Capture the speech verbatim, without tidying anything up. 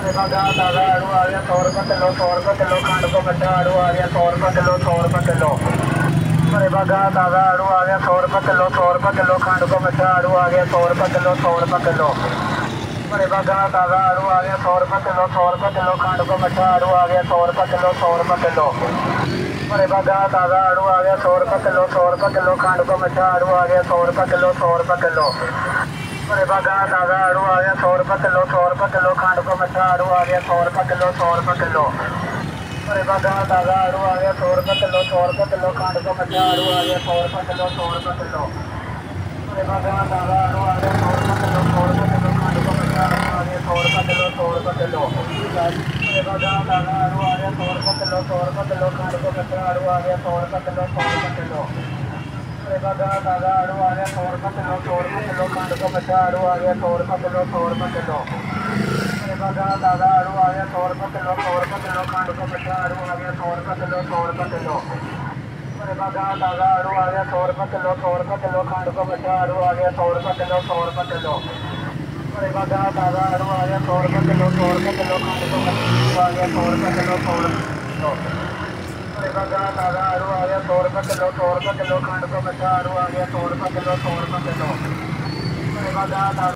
ताज़ा ताज़ा आड़ू आ गया सौ रुपये किलो सौ रुपये किलो खंड को मिठा आड़ू आ गया सौ रुपये किलो सौ रुपये किलो अरे बागा ताज़ा आड़ू आ गया सौ रुपये किलो सौ रुपये किलो खंड को मिठा आड़ू आ गया सौ रुपये किलो सौ रुपये किलो अरे बागा ताज़ा आड़ू आ गया सौ रुपये किलो सौ रुपये किलो खंड को मिठा आड़ू आ गया सौ रुपये किलो सौ रुपये किलो अरे बागा ताज़ा आड़ू आ गया सौ रुपये किलो सौ रुपये किलो खंड को मिठा आड़ू आ गया सौ रुपये किलो सौ रुपये किलो अरे बागा ताज़ा आड़ू आ गया सौ रुपये किलो सौ रुपये किलो खंड को मिठा आड़ू आ गया सौ रुपये किलो सौ रुपये किलो अरे बागा ताज़ा आड़ू आ गया सौ रुपये किलो सौ रुपये किलो खंड को मिठा आड़ू आ गया सौ रुपये किलो सौ रुपये किलो अरे बागा ताज़ा आड़ू आ गया सौ रुपये किलो सौ रुपये किलो खंड को मिठा आड़ू आ गया सौ रुपये किलो सौ रुपये किलो अरे बागा ताज़ा आड़ू आ गया सौ रुपये किलो सौ रुपये किलो खंड को मिठा आड़ू आ गया सौ रुपये किलो सौ रुपये किलो अरे बागा ताज़ा आड़ू आ गया सौ रुपये किलो सौ रुपये किलो खंड को मिठा आड़ू आ गया सौ रुपये किलो सौ रुपये किलो अरे बागा ताज़ा आड़ू आ गया सौ रुपये किलो सौ रुपये किलो खंड को मिठा आड़ू आ गया सौ रुपये किलो सौ रुपये किलो अरे बागा ताज़ा आड़ू आ गया सौ रुपये किलो सौ रुपये किलो खंड को मिठा आड़ू आ गया सौ रुपये किलो सौ रुपये किलो अरे बागा ताज़ा आड़ू आ गया सौ रुपये किलो सौ रुपये किलो खंड को मिठा आ गया सौ रुपये किलो सौ रुपये किलो अरे बागा ताज़ा आड़ू आ गया सौ रुपये किलो सौ रुपये किलो खंड को मिठा आड़ू आ गया सौ रुपये किलो सौ रुपये किलो अरे बागा